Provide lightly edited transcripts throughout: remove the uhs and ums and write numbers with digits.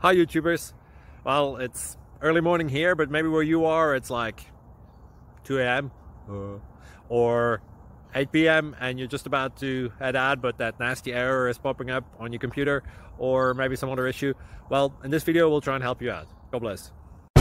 Hi YouTubers. Well, it's early morning here, but maybe where you are it's like 2 a.m. or 8 p.m. and you're just about to head out, but that nasty error is popping up on your computer, or maybe some other issue. Well, in this video we'll try and help you out. God bless.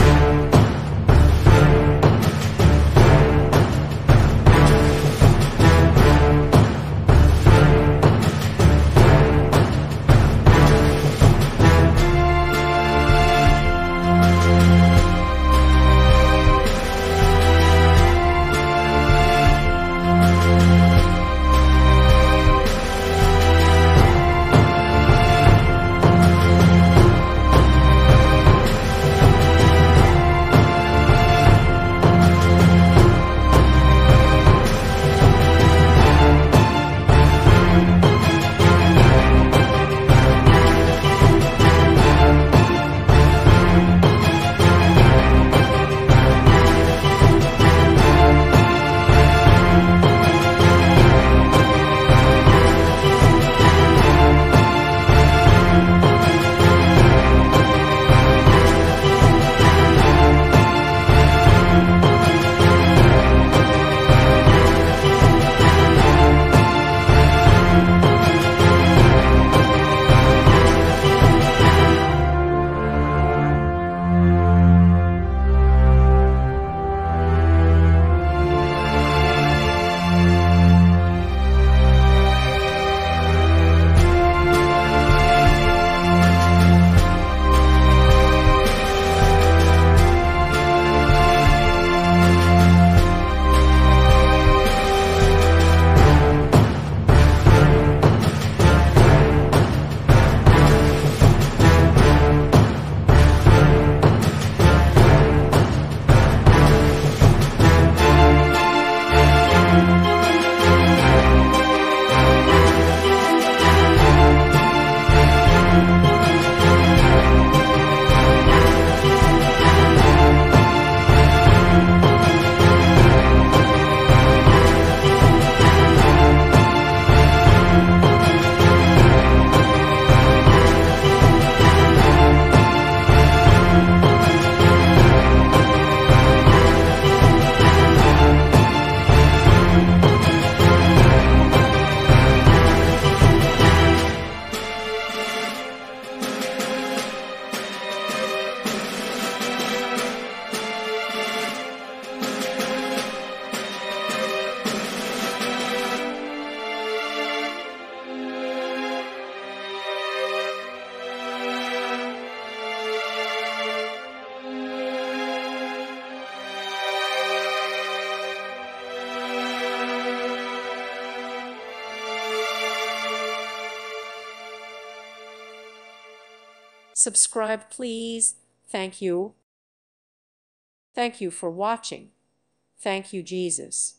Subscribe, please. Thank you. Thank you for watching. Thank you, Jesus.